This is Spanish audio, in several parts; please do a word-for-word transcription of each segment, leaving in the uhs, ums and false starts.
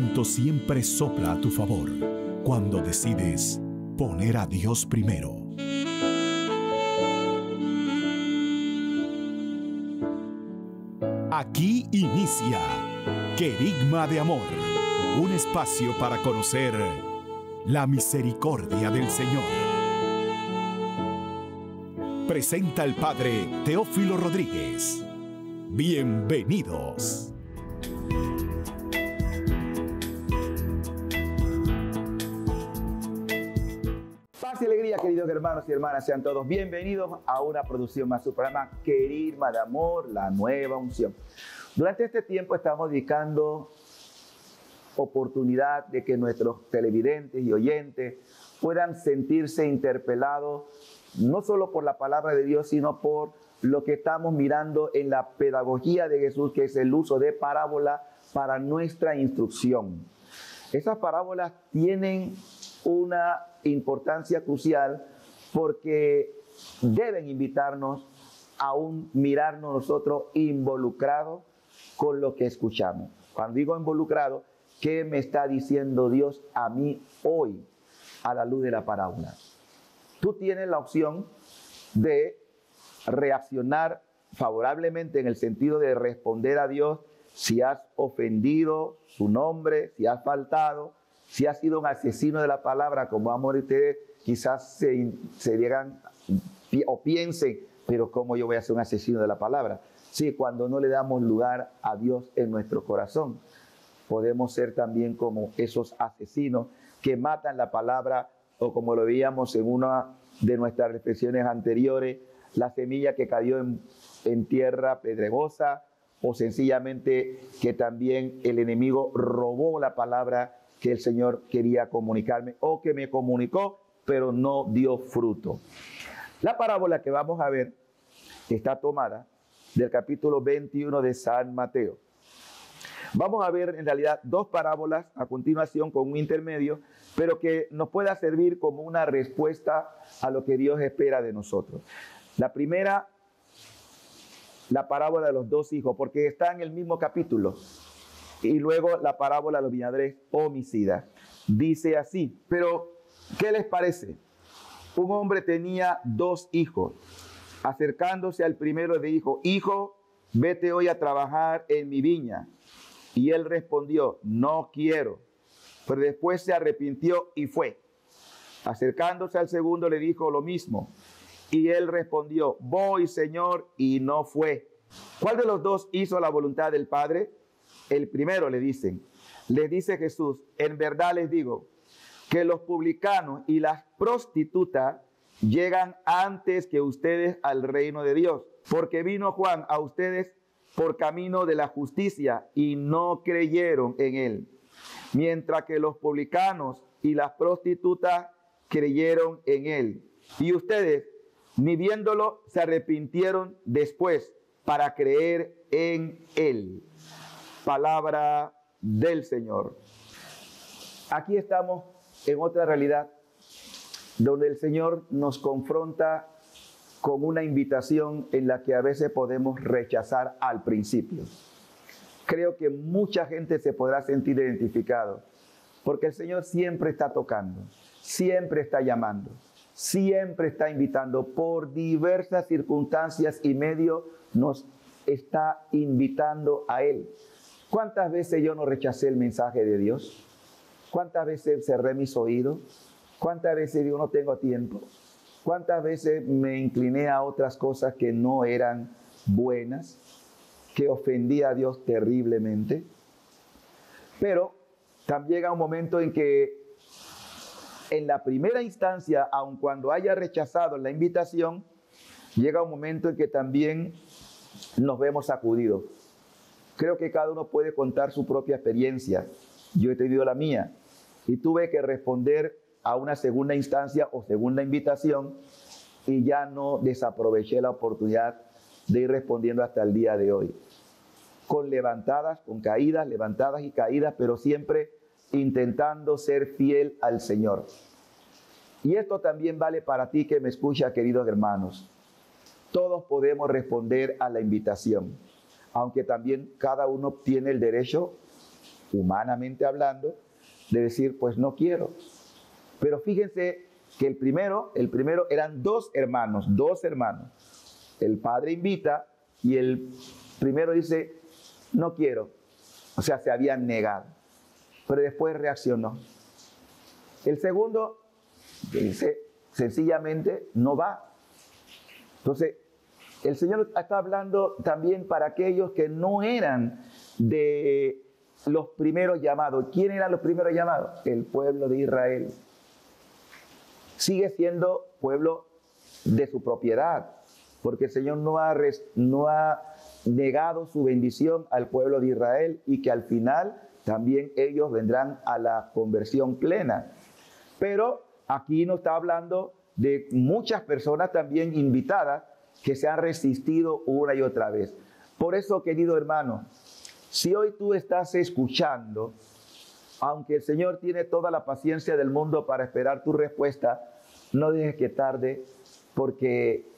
viento siempre sopla a tu favor cuando decides poner a Dios primero. Aquí inicia Querigma de Amor, un espacio para conocer la misericordia del Señor. Presenta el Padre Teófilo Rodríguez. Bienvenidos. Paz y alegría, queridos hermanos y hermanas, sean todos bienvenidos a una producción más, su programa Querigma de Amor, la nueva unción. Durante este tiempo estamos dedicando oportunidad de que nuestros televidentes y oyentes puedan sentirse interpelados no solo por la palabra de Dios, sino por lo que estamos mirando en la pedagogía de Jesús, que es el uso de parábolas para nuestra instrucción. Esas parábolas tienen una importancia crucial porque deben invitarnos a un mirarnos nosotros involucrados con lo que escuchamos. Cuando digo involucrado, ¿qué me está diciendo Dios a mí hoy a la luz de la parábola? Tú tienes la opción de reaccionar favorablemente en el sentido de responder a Dios si has ofendido su nombre, si has faltado, si has sido un asesino de la palabra, como vamos a ver ustedes, quizás se, se digan o piensen, pero ¿cómo yo voy a ser un asesino de la palabra? Sí, cuando no le damos lugar a Dios en nuestro corazón, podemos ser también como esos asesinos que matan la palabra, o como lo veíamos en una de nuestras reflexiones anteriores, la semilla que cayó en, en tierra pedregosa, o sencillamente que también el enemigo robó la palabra que el Señor quería comunicarme, o que me comunicó, pero no dio fruto. La parábola que vamos a ver está tomada del capítulo veintiuno de San Mateo. Vamos a ver en realidad dos parábolas a continuación con un intermedio, pero que nos pueda servir como una respuesta a lo que Dios espera de nosotros. La primera, la parábola de los dos hijos, porque está en el mismo capítulo. Y luego la parábola de los viñadores homicidas. Dice así, pero ¿qué les parece? Un hombre tenía dos hijos. Acercándose al primero le dijo, hijo, vete hoy a trabajar en mi viña. Y él respondió, no quiero. Pero después se arrepintió y fue. Acercándose al segundo le dijo lo mismo. Y él respondió, voy, Señor, y no fue. ¿Cuál de los dos hizo la voluntad del Padre? El primero, le dicen. Le dice Jesús, en verdad les digo, que los publicanos y las prostitutas llegan antes que ustedes al reino de Dios. Porque vino Juan a ustedes por camino de la justicia y no creyeron en él. Mientras que los publicanos y las prostitutas creyeron en él. Y ustedes, ni viéndolo, se arrepintieron después para creer en él. Palabra del Señor. Aquí estamos en otra realidad donde el Señor nos confronta con una invitación en la que a veces podemos rechazar al principio. Creo que mucha gente se podrá sentir identificado, porque el Señor siempre está tocando, siempre está llamando, siempre está invitando, por diversas circunstancias y medios nos está invitando a Él. ¿Cuántas veces yo no rechacé el mensaje de Dios? ¿Cuántas veces cerré mis oídos? ¿Cuántas veces digo no tengo tiempo? ¿Cuántas veces me incliné a otras cosas que no eran buenas, que ofendía a Dios terriblemente? Pero también llega un momento en que en la primera instancia, aun cuando haya rechazado la invitación, llega un momento en que también nos vemos sacudidos. Creo que cada uno puede contar su propia experiencia. Yo he tenido la mía y tuve que responder a una segunda instancia o segunda invitación y ya no desaproveché la oportunidad de ir respondiendo hasta el día de hoy. Con levantadas, con caídas, levantadas y caídas, pero siempre intentando ser fiel al Señor. Y esto también vale para ti que me escucha, queridos hermanos. Todos podemos responder a la invitación, aunque también cada uno tiene el derecho humanamente hablando, de decir, pues no quiero. Pero fíjense que el primero, el primero eran dos hermanos, dos hermanos. El padre invita y el primero dice, no quiero. O sea, se habían negado. Pero después reaccionó. El segundo dice, sencillamente no va. Entonces, el Señor está hablando también para aquellos que no eran de los primeros llamados. ¿Quién eran los primeros llamados? El pueblo de Israel. Sigue siendo pueblo de su propiedad, porque el Señor no ha, res, no ha negado su bendición al pueblo de Israel y que al final también ellos vendrán a la conversión plena. Pero aquí nos está hablando de muchas personas también invitadas que se han resistido una y otra vez. Por eso, querido hermano, si hoy tú estás escuchando, aunque el Señor tiene toda la paciencia del mundo para esperar tu respuesta, no dejes que tarde, porque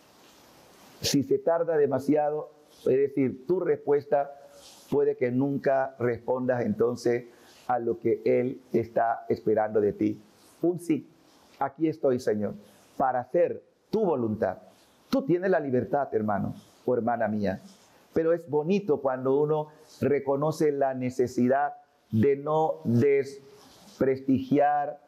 si se tarda demasiado, es decir, tu respuesta puede que nunca respondas entonces a lo que Él está esperando de ti. Un sí, aquí estoy, Señor, para hacer tu voluntad. Tú tienes la libertad, hermano o hermana mía, pero es bonito cuando uno reconoce la necesidad de no desprestigiar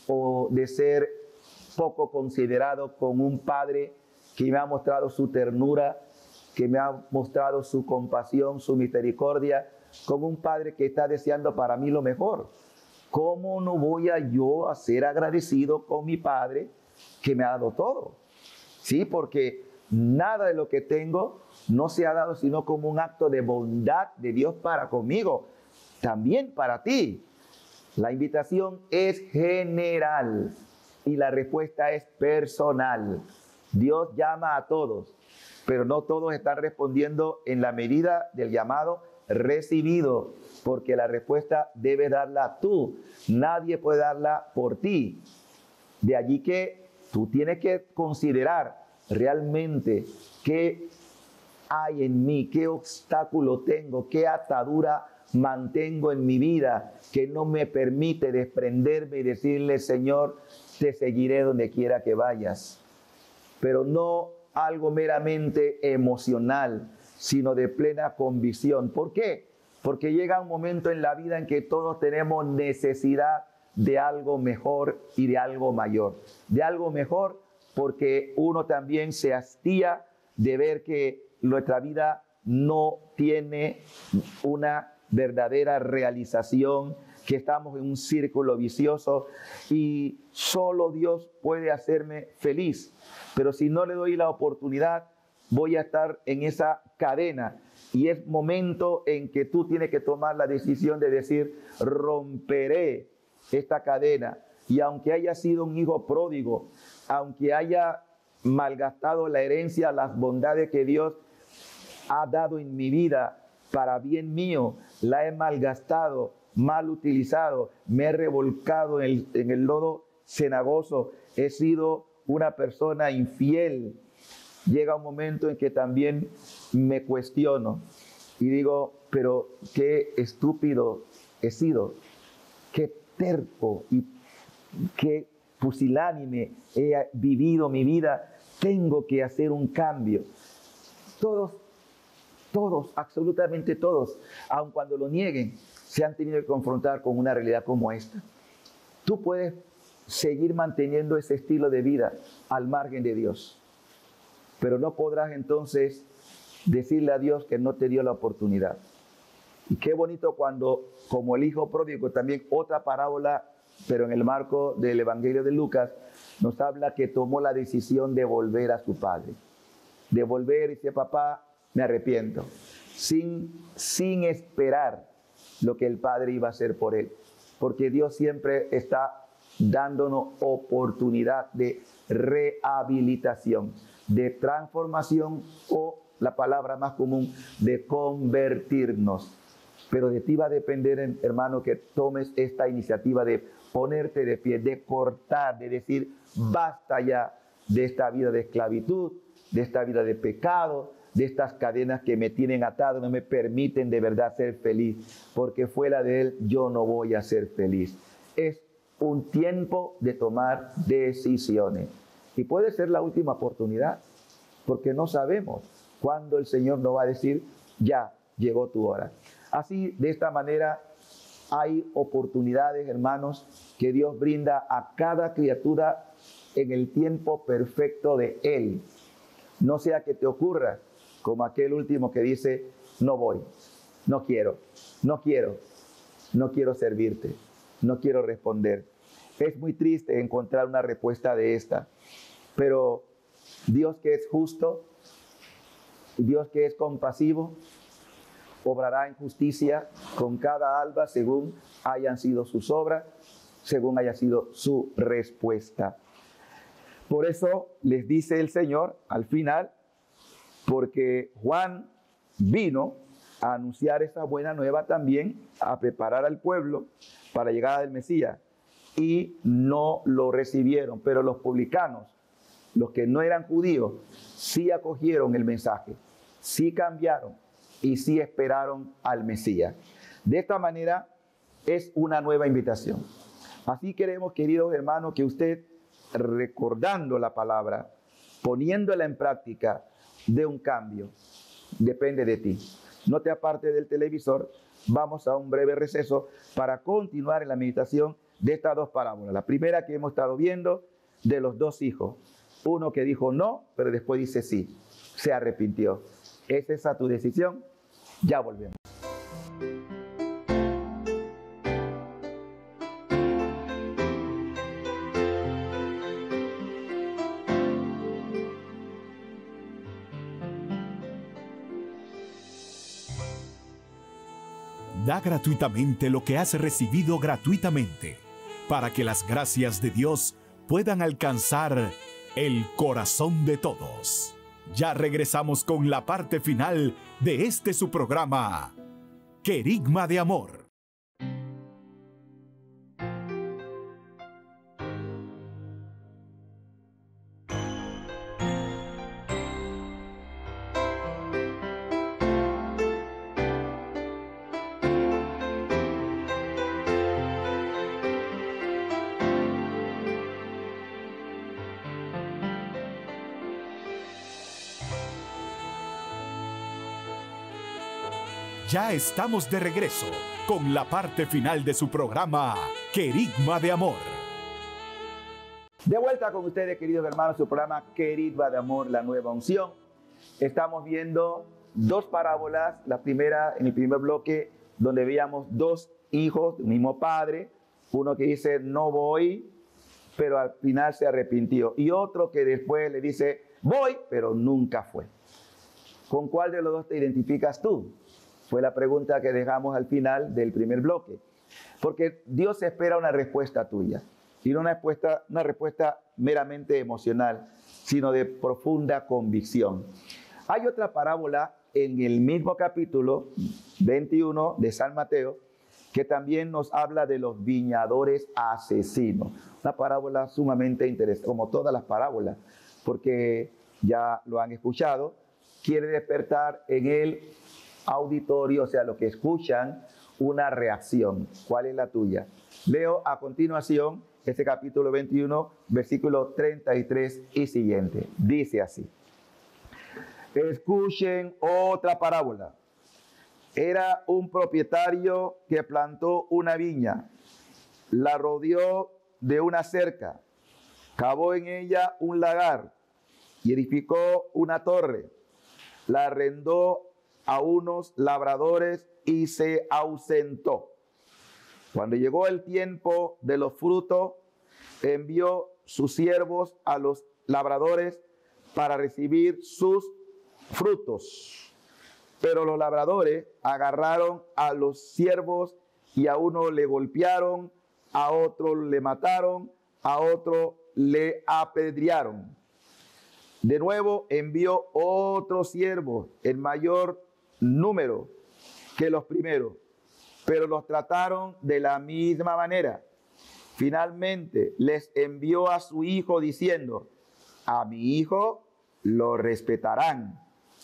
o de ser poco considerado con un padre que me ha mostrado su ternura, que me ha mostrado su compasión, su misericordia, como un padre que está deseando para mí lo mejor. ¿Cómo no voy a yo a ser agradecido con mi padre que me ha dado todo? Sí, porque nada de lo que tengo no se ha dado sino como un acto de bondad de Dios para conmigo, también para ti. La invitación es general y la respuesta es personal. Dios llama a todos, pero no todos están respondiendo en la medida del llamado recibido, porque la respuesta debes darla tú. Nadie puede darla por ti. De allí que tú tienes que considerar realmente qué hay en mí, qué obstáculo tengo, qué atadura mantengo en mi vida que no me permite desprenderme y decirle, Señor, te seguiré donde quiera que vayas. Pero no algo meramente emocional, sino de plena convicción. ¿Por qué? Porque llega un momento en la vida en que todos tenemos necesidad de algo mejor y de algo mayor. De algo mejor porque uno también se hastía de ver que nuestra vida no tiene una verdadera realización, que estamos en un círculo vicioso y solo Dios puede hacerme feliz. Pero si no le doy la oportunidad, voy a estar en esa cadena. Y es momento en que tú tienes que tomar la decisión de decir, romperé esta cadena. Y aunque haya sido un hijo pródigo, aunque haya malgastado la herencia, las bondades que Dios ha dado en mi vida para bien mío, la he malgastado, mal utilizado, me he revolcado en el, en el lodo cenagoso, he sido una persona infiel. Llega un momento en que también me cuestiono y digo, pero qué estúpido he sido, qué terco y qué pusilánime he vivido mi vida, tengo que hacer un cambio. Todos, todos, absolutamente todos, aun cuando lo nieguen, se han tenido que confrontar con una realidad como esta. Tú puedes seguir manteniendo ese estilo de vida al margen de Dios, pero no podrás entonces decirle a Dios que no te dio la oportunidad. Y qué bonito cuando, como el hijo pródigo, también otra parábola, pero en el marco del Evangelio de Lucas, nos habla que tomó la decisión de volver a su padre. De volver y decir, papá, me arrepiento. Sin, sin esperar lo que el padre iba a hacer por él. Porque Dios siempre está dándonos oportunidad de rehabilitación, de transformación o, la palabra más común, de convertirnos. Pero de ti va a depender, hermano, que tomes esta iniciativa de ponerte de pie, de cortar, de decir, basta ya de esta vida de esclavitud, de esta vida de pecado, de estas cadenas que me tienen atado, no me permiten de verdad ser feliz, porque fuera de Él yo no voy a ser feliz. Es un tiempo de tomar decisiones. Y puede ser la última oportunidad, porque no sabemos cuándo el Señor nos va a decir, ya llegó tu hora. Así, de esta manera, hay oportunidades, hermanos, que Dios brinda a cada criatura en el tiempo perfecto de Él. No sea que te ocurra como aquel último que dice, no voy, no quiero, no quiero, no quiero servirte, no quiero responder. Es muy triste encontrar una respuesta de esta, pero Dios, que es justo, Dios que es compasivo, obrará en justicia con cada alma según hayan sido sus obras, según haya sido su respuesta. Por eso les dice el Señor al final, porque Juan vino a anunciar esa buena nueva también, a preparar al pueblo para la llegada del Mesías, y no lo recibieron. Pero los publicanos, los que no eran judíos, sí acogieron el mensaje, sí cambiaron y sí esperaron al Mesías. De esta manera es una nueva invitación. Así queremos, queridos hermanos, que usted, recordando la palabra, poniéndola en práctica, dé un cambio. Depende de ti. No te apartes del televisor. Vamos a un breve receso para continuar en la meditación de estas dos parábolas. La primera que hemos estado viendo, de los dos hijos. Uno que dijo no, pero después dice sí. Se arrepintió. ¿Es esa tu decisión? Ya volvemos. Da gratuitamente lo que has recibido gratuitamente, para que las gracias de Dios puedan alcanzar el corazón de todos. Ya regresamos con la parte final de este su programa, Querigma de Amor. Ya estamos de regreso con la parte final de su programa, Querigma de Amor. De vuelta con ustedes, queridos hermanos, su programa Querigma de Amor, la nueva unción. Estamos viendo dos parábolas. La primera, en el primer bloque, donde veíamos dos hijos de un mismo padre. Uno que dice, no voy, pero al final se arrepintió. Y otro que después le dice, voy, pero nunca fue. ¿Con cuál de los dos te identificas tú? Fue la pregunta que dejamos al final del primer bloque. Porque Dios espera una respuesta tuya. Y no una respuesta, una respuesta meramente emocional, sino de profunda convicción. Hay otra parábola en el mismo capítulo veintiuno de San Mateo, que también nos habla de los viñadores asesinos. Una parábola sumamente interesante, como todas las parábolas, porque ya lo han escuchado. Quiere despertar en el auditorio, o sea, lo que escuchan, una reacción. ¿Cuál es la tuya? Leo a continuación este capítulo veintiuno, versículo treinta y tres y siguiente. Dice así: escuchen otra parábola. Era un propietario que plantó una viña, la rodeó de una cerca, cavó en ella un lagar y edificó una torre. La arrendó a unos labradores y se ausentó. Cuando llegó el tiempo de los frutos, envió sus siervos a los labradores para recibir sus frutos. Pero los labradores agarraron a los siervos y a uno le golpearon, a otro le mataron, a otro le apedrearon. De nuevo envió otros siervos en mayor número que los primeros, pero los trataron de la misma manera. Finalmente les envió a su hijo diciendo: a mi hijo lo respetarán.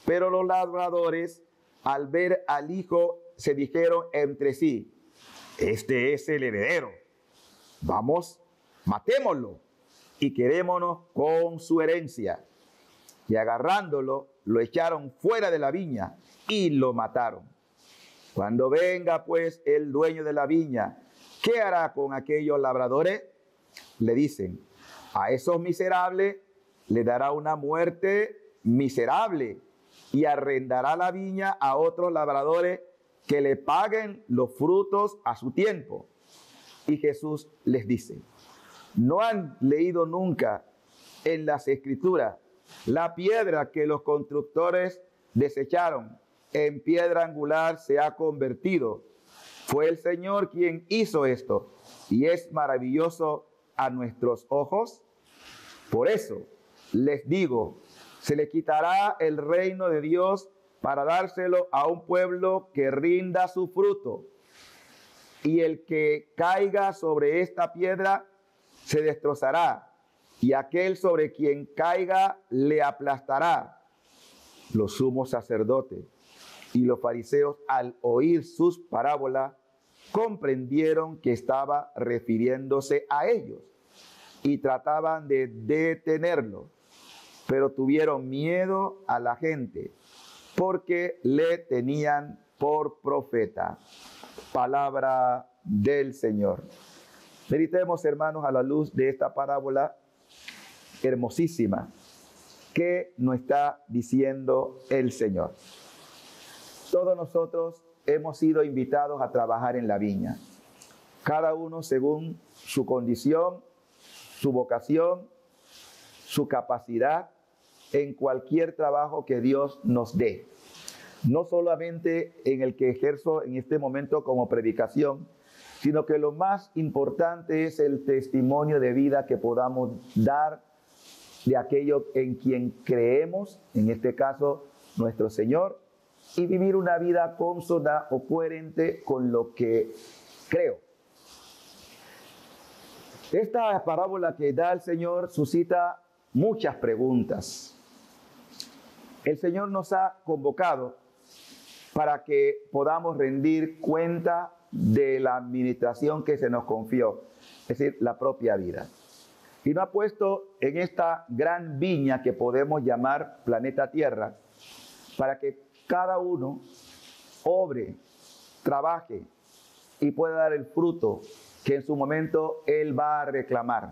Pero los labradores, al ver al hijo, se dijeron entre sí: este es el heredero. Vamos, matémoslo y quedémonos con su herencia. Y agarrándolo, lo echaron fuera de la viña y lo mataron. Cuando venga pues el dueño de la viña, ¿qué hará con aquellos labradores? Le dicen: a esos miserables le dará una muerte miserable y arrendará la viña a otros labradores que le paguen los frutos a su tiempo. Y Jesús les dice: ¿no han leído nunca en las Escrituras la piedra que los constructores desecharon, en piedra angular se ha convertido? Fue el Señor quien hizo esto, y es maravilloso a nuestros ojos. Por eso les digo, se le quitará el reino de Dios para dárselo a un pueblo que rinda su fruto. Y el que caiga sobre esta piedra se destrozará, y aquel sobre quien caiga le aplastará. Los sumos sacerdotes y los fariseos, al oír sus parábolas, comprendieron que estaba refiriéndose a ellos y trataban de detenerlo, pero tuvieron miedo a la gente porque le tenían por profeta. Palabra del Señor. Meditemos, hermanos, a la luz de esta parábola hermosísima que nos está diciendo el Señor. Todos nosotros hemos sido invitados a trabajar en la viña, cada uno según su condición, su vocación, su capacidad, en cualquier trabajo que Dios nos dé. No solamente en el que ejerzo en este momento como predicación, sino que lo más importante es el testimonio de vida que podamos dar de aquello en quien creemos, en este caso nuestro Señor, y vivir una vida consona o coherente con lo que creo. Esta parábola que da el Señor suscita muchas preguntas. El Señor nos ha convocado para que podamos rendir cuenta de la administración que se nos confió, es decir, la propia vida. Y nos ha puesto en esta gran viña que podemos llamar planeta Tierra, para que cada uno obre, trabaje y pueda dar el fruto que en su momento Él va a reclamar.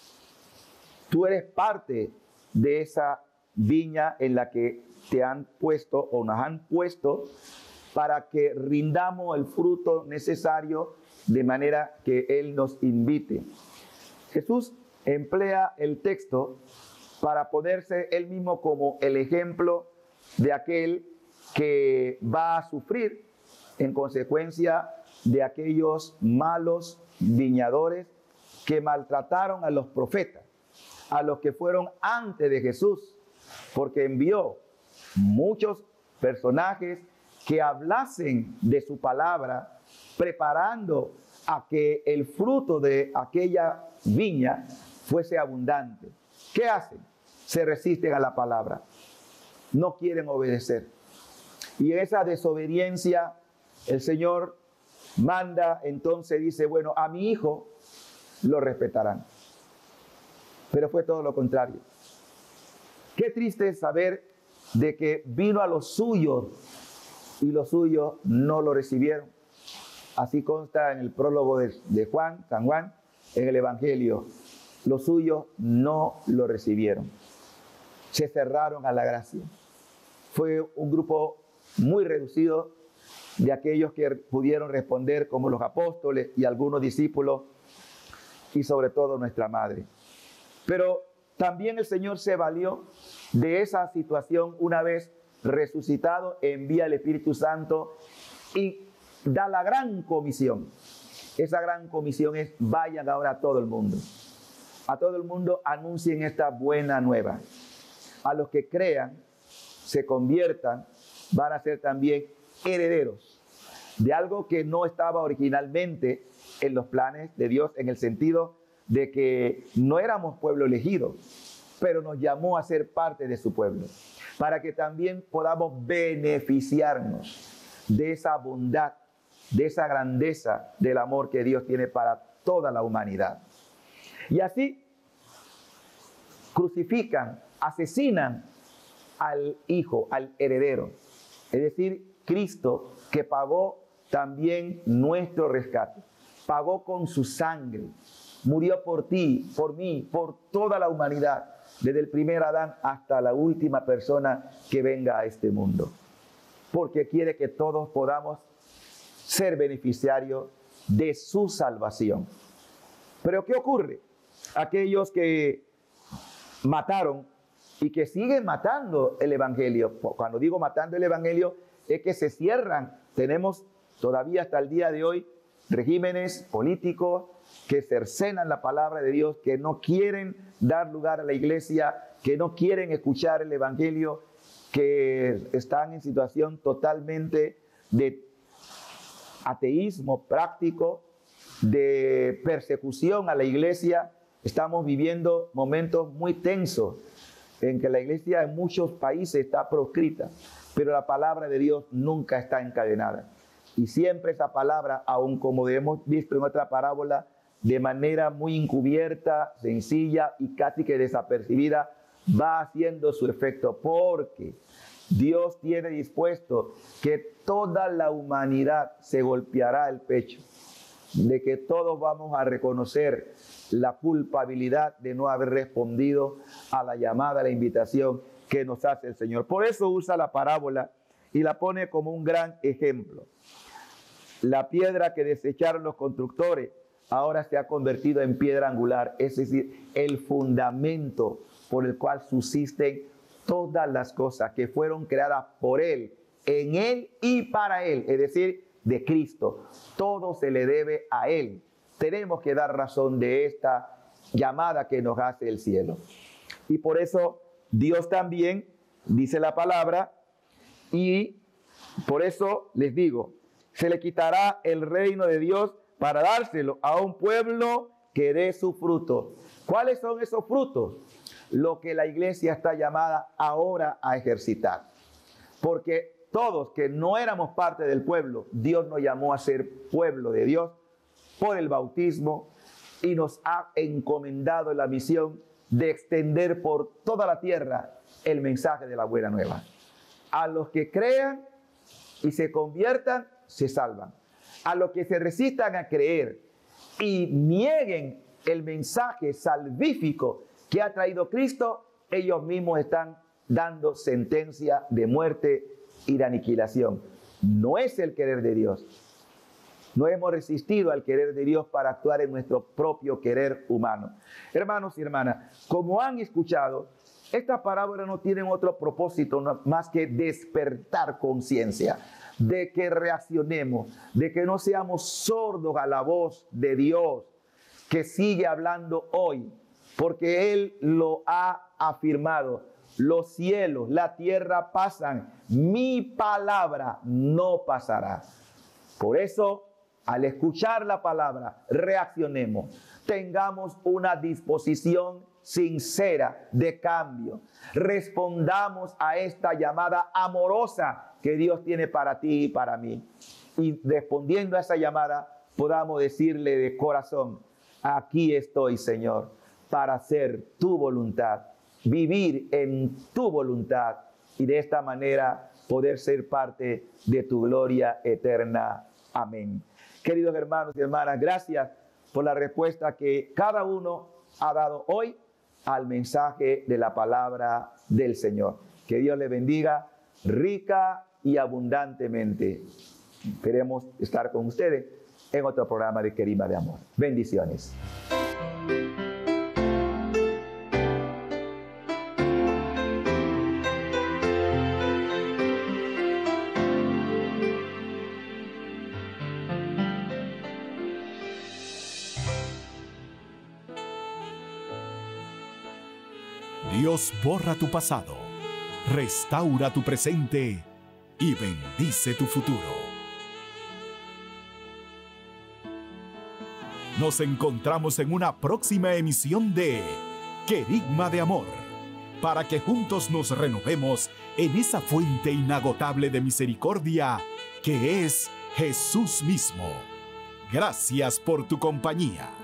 Tú eres parte de esa viña en la que te han puesto o nos han puesto para que rindamos el fruto necesario de manera que Él nos invite. Jesús emplea el texto para ponerse Él mismo como el ejemplo de aquel que va a sufrir en consecuencia de aquellos malos viñadores que maltrataron a los profetas, a los que fueron antes de Jesús, porque envió muchos personajes que hablasen de su palabra, preparando a que el fruto de aquella viña fuese abundante. ¿Qué hacen? Se resisten a la palabra, no quieren obedecer. Y en esa desobediencia el Señor manda, entonces dice, bueno, a mi hijo lo respetarán. Pero fue todo lo contrario. Qué triste es saber de que vino a los suyos y los suyos no lo recibieron. Así consta en el prólogo de, de Juan, San Juan, en el Evangelio. Los suyos no lo recibieron. Se cerraron a la gracia. Fue un grupo muy reducido de aquellos que pudieron responder, como los apóstoles y algunos discípulos, y sobre todo nuestra madre. Pero también el Señor se valió de esa situación. Una vez resucitado, envía el Espíritu Santo y da la gran comisión. Esa gran comisión es: vayan ahora a todo el mundo. A todo el mundo anuncien esta buena nueva. A los que crean, se conviertan, van a ser también herederos de algo que no estaba originalmente en los planes de Dios, en el sentido de que no éramos pueblo elegido, pero nos llamó a ser parte de su pueblo. para que también podamos beneficiarnos de esa bondad, de esa grandeza del amor que Dios tiene para toda la humanidad. Y así crucifican, asesinan al Hijo, al heredero, es decir, Cristo, que pagó también nuestro rescate, pagó con su sangre, murió por ti, por mí, por toda la humanidad, desde el primer Adán hasta la última persona que venga a este mundo, porque quiere que todos podamos ser beneficiarios de su salvación. Pero ¿qué ocurre? Aquellos que mataron y que siguen matando el Evangelio. Cuando digo matando el Evangelio, es que se cierran. Tenemos todavía hasta el día de hoy regímenes políticos que cercenan la palabra de Dios, que no quieren dar lugar a la iglesia, que no quieren escuchar el Evangelio, que están en situación totalmente de ateísmo práctico, de persecución a la iglesia. Estamos viviendo momentos muy tensos en que la iglesia en muchos países está proscrita, pero la palabra de Dios nunca está encadenada. Y siempre esa palabra, aun como hemos visto en otra parábola, de manera muy encubierta, sencilla y casi que desapercibida, va haciendo su efecto, porque Dios tiene dispuesto que toda la humanidad se golpeará el pecho, de que todos vamos a reconocer la culpabilidad de no haber respondido a la llamada, a la invitación que nos hace el Señor. Por eso usa la parábola y la pone como un gran ejemplo. La piedra que desecharon los constructores ahora se ha convertido en piedra angular, es decir, el fundamento por el cual subsisten todas las cosas que fueron creadas por Él, en Él y para Él, es decir, de Cristo. Todo se le debe a Él. Tenemos que dar razón de esta llamada que nos hace el cielo. Y por eso Dios también dice la palabra, y por eso les digo, se le quitará el reino de Dios para dárselo a un pueblo que dé su fruto. ¿Cuáles son esos frutos? Lo que la iglesia está llamada ahora a ejercitar. Porque todos que no éramos parte del pueblo, Dios nos llamó a ser pueblo de Dios por el bautismo y nos ha encomendado la misión de extender por toda la tierra el mensaje de la buena nueva. A los que crean y se conviertan, se salvan. A los que se resistan a creer y nieguen el mensaje salvífico que ha traído Cristo, ellos mismos están dando sentencia de muerte y de aniquilación. No es el querer de Dios. No hemos resistido al querer de Dios para actuar en nuestro propio querer humano. Hermanos y hermanas, como han escuchado, esta parábola no tiene otro propósito no, más que despertar conciencia, de que reaccionemos, de que no seamos sordos a la voz de Dios que sigue hablando hoy, porque Él lo ha afirmado. Los cielos, la tierra pasan, mi palabra no pasará. Por eso, al escuchar la palabra, reaccionemos, tengamos una disposición sincera de cambio, respondamos a esta llamada amorosa que Dios tiene para ti y para mí. Y respondiendo a esa llamada, podamos decirle de corazón, aquí estoy, Señor, para hacer tu voluntad, vivir en tu voluntad y de esta manera poder ser parte de tu gloria eterna. Amén. Queridos hermanos y hermanas, gracias por la respuesta que cada uno ha dado hoy al mensaje de la palabra del Señor. Que Dios les bendiga rica y abundantemente. Queremos estar con ustedes en otro programa de Querigma de Amor. Bendiciones. Dios borra tu pasado, restaura tu presente y bendice tu futuro. Nos encontramos en una próxima emisión de Querigma de Amor, para que juntos nos renovemos en esa fuente inagotable de misericordia que es Jesús mismo. Gracias por tu compañía.